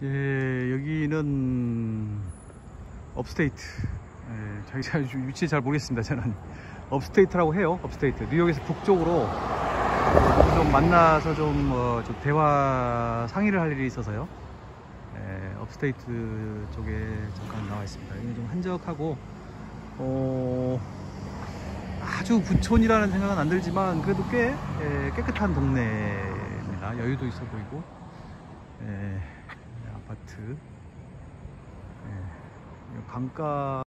예, 여기는 업스테이트. 예, 제가 위치 잘 모르겠습니다. 저는 업스테이트라고 해요. 업스테이트. 뉴욕에서 북쪽으로 좀 만나서 좀 대화 상의를 할 일이 있어서요. 예, 업스테이트 쪽에 잠깐 나와 있습니다. 여기 좀 한적하고 아주 부촌이라는 생각은 안 들지만 그래도 꽤 깨끗한 동네입니다. 여유도 있어 보이고. 아파트. 강가